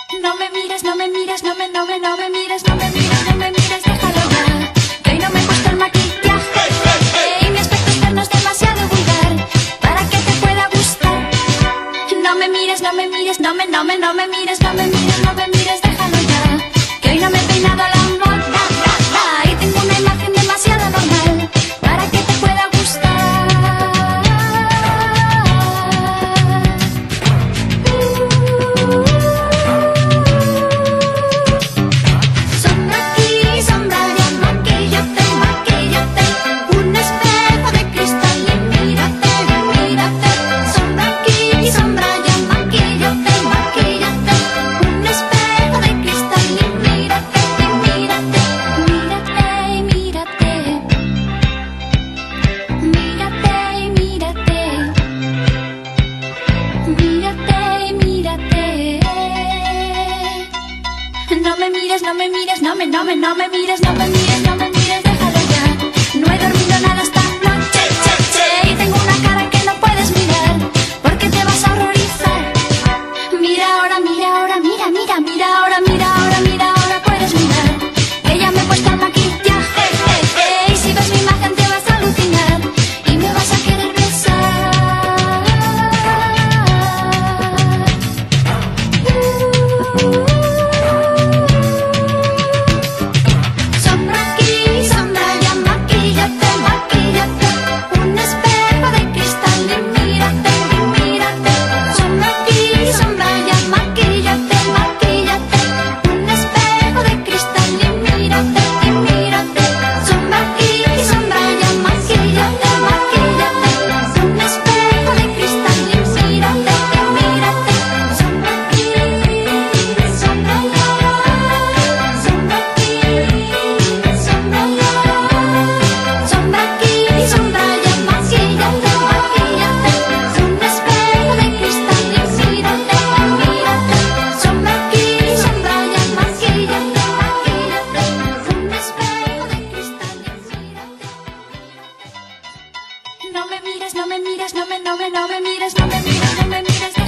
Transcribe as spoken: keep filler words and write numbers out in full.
No me mires, no me mires, no me, no me, no me mires, no me mires, no me mires, déjalo ya. Que hoy no me he puesto el maquillaje y mi aspecto externo es demasiado vulgar para que te pueda gustar. No me mires, no me mires, no me, no me, no me mires, no me mires, no me mires, déjalo ya. Que hoy no me he peinado a la moda y tengo una imagen demasiado normal para que te pueda gustar. Sombra aquí, sombra allá, maquíllate, maquíllate. Un espejo de cristal y mírate, mírate. Sombra aquí, sombra allá, maquíllate, maquíllate. Un espejo de cristal y mírate, mírate. Mírate, mírate. Mírate, mírate. Mírate, mírate. No me mires, no me mires, no me, no me, no me mires, no me mires, no me mires, déjalo ya. No he dormido nada esta noche, che, che, y tengo una cara que no puedes mirar, porque te vas a horrorizar. Mira ahora, mira ahora, mira, mira, mira ahora, mira ahora, mira ahora, puedes mirar. Que ya me he puesto el maquillaje, eh, eh, y si ves mi imagen te vas a alucinar y me vas a querer besar. Sombra aquí, sombra allá, maquíllate, maquíllate. Un espejo de cristal y mírate, mírate. Sombra aquí, sombra allá, maquíllate, maquíllate. Un espejo de cristal y mírate, mírate. Sombra aquí, sombra allá, maquíllate, maquíllate. Un espejo de cristal y mírate, mírate. Sombra aquí, sombra allá. Sombra aquí, sombra allá. Sombra aquí, sombra allá, maquíllate, maquíllate. Un espejo de cristal y mírate, mírate. Sombra aquí, sombra allá, maquíllate, maquíllate. Un espejo de cristal y mírate. No me mires, no me mires, no me, no me, no me mires, no me mires, no me mires.